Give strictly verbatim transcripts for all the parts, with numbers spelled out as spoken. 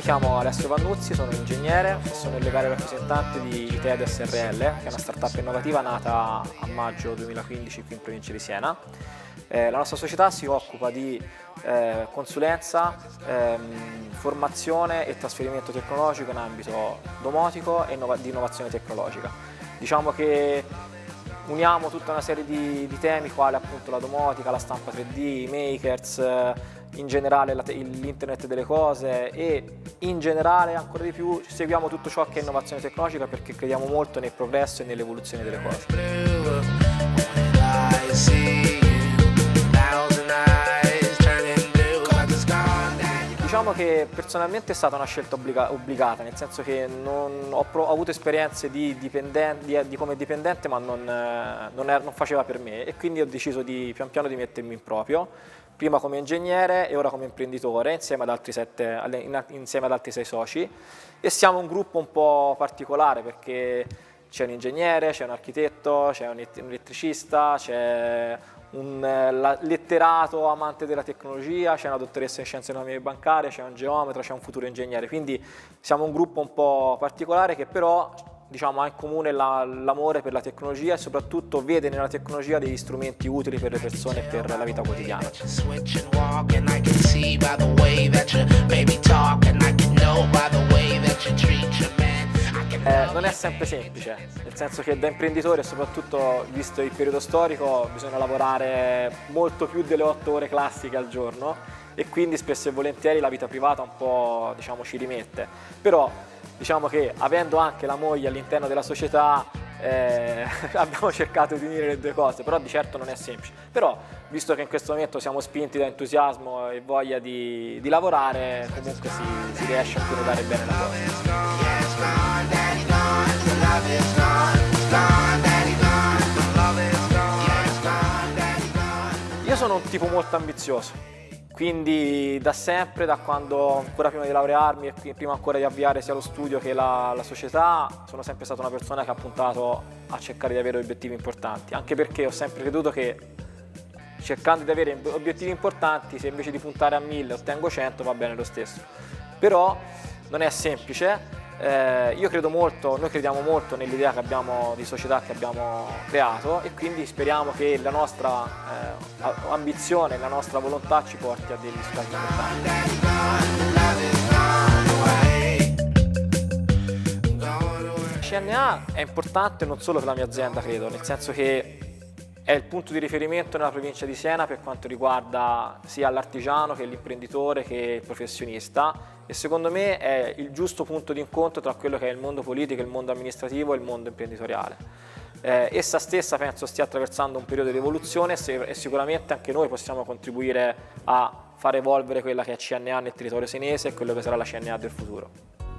chiamo Alessio Vannuzzi, sono un ingegnere e sono il legale rappresentante di Itea S R L, che è una startup innovativa nata a maggio duemilaquindici qui in provincia di Siena. Eh, la nostra società si occupa di eh, consulenza, ehm, formazione e trasferimento tecnologico in ambito domotico e innova- di innovazione tecnologica. Diciamo che uniamo tutta una serie di, di temi quali appunto la domotica, la stampa tre D, i makers, eh, in generale l'internet delle cose e in generale ancora di più seguiamo tutto ciò che è innovazione tecnologica perché crediamo molto nel progresso e nell'evoluzione delle cose. Diciamo che personalmente è stata una scelta obbliga obbligata, nel senso che non, ho, ho avuto esperienze di, di, di come dipendente ma non, non, è, non faceva per me e quindi ho deciso di, pian piano di mettermi in proprio, prima come ingegnere e ora come imprenditore insieme ad altri, sette, insieme ad altri sei soci e siamo un gruppo un po' particolare perché c'è un ingegnere, c'è un architetto, c'è un elettricista, c'è un letterato amante della tecnologia, c'è una dottoressa in scienze economiche e bancarie, c'è un geometra, c'è un futuro ingegnere, quindi siamo un gruppo un po' particolare che però diciamo, ha in comune l'amore per la tecnologia e soprattutto vede nella tecnologia degli strumenti utili per le persone e per la vita quotidiana. Eh, non è sempre semplice, nel senso che da imprenditore, soprattutto visto il periodo storico, bisogna lavorare molto più delle otto ore classiche al giorno e quindi spesso e volentieri la vita privata un po' diciamo, ci rimette. Però diciamo che avendo anche la moglie all'interno della società eh, abbiamo cercato di unire le due cose, però di certo non è semplice. Però visto che in questo momento siamo spinti da entusiasmo e voglia di, di lavorare, comunque si, si riesce a pilotare bene la cosa. Io sono un tipo molto ambizioso, quindi da sempre, da quando ancora prima di laurearmi e prima ancora di avviare sia lo studio che la, la società, sono sempre stata una persona che ha puntato a cercare di avere obiettivi importanti, anche perché ho sempre creduto che cercando di avere obiettivi importanti, se invece di puntare a mille ottengo cento va bene lo stesso. Però non è semplice. Eh, io credo molto, noi crediamo molto nell'idea che abbiamo di società che abbiamo creato e quindi speriamo che la nostra eh, ambizione, la nostra volontà ci porti a dei risultati importanti. C N A è importante non solo per la mia azienda, credo, nel senso che è il punto di riferimento nella provincia di Siena per quanto riguarda sia l'artigiano che l'imprenditore che il professionista e secondo me è il giusto punto di incontro tra quello che è il mondo politico, il mondo amministrativo e il mondo imprenditoriale. Eh, essa stessa penso stia attraversando un periodo di evoluzione e sicuramente anche noi possiamo contribuire a far evolvere quella che è C N A nel territorio senese e quello che sarà la C N A del futuro.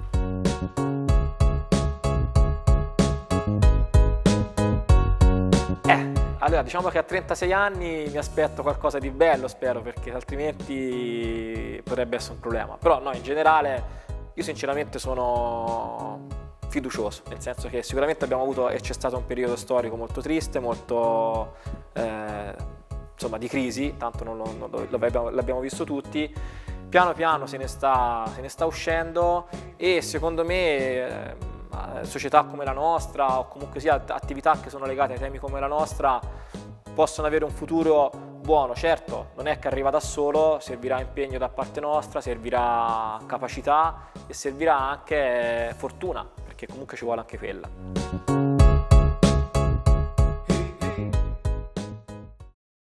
Eh. Allora, diciamo che a trentasei anni mi aspetto qualcosa di bello, spero, perché altrimenti potrebbe essere un problema. Però no, in generale io sinceramente sono fiducioso, nel senso che sicuramente abbiamo avuto e c'è stato un periodo storico molto triste, molto eh, insomma di crisi, tanto l'abbiamo visto tutti. Piano piano se ne sta, se ne sta uscendo e secondo me eh, società come la nostra o comunque sia attività che sono legate ai temi come la nostra possono avere un futuro buono. Certo, non è che arriva da solo, servirà impegno da parte nostra, servirà capacità e servirà anche fortuna, perché comunque ci vuole anche quella.